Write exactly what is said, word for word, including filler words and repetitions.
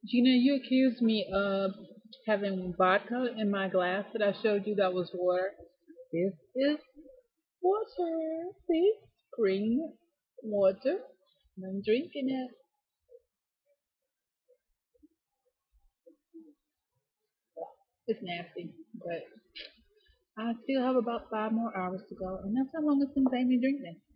Gina, you accused me of having vodka in my glass that I showed you that was water. This is water. See? Green water. And I'm drinking it. It's nasty, but I still have about five more hours to go, and that's how long it's going to take me drinking.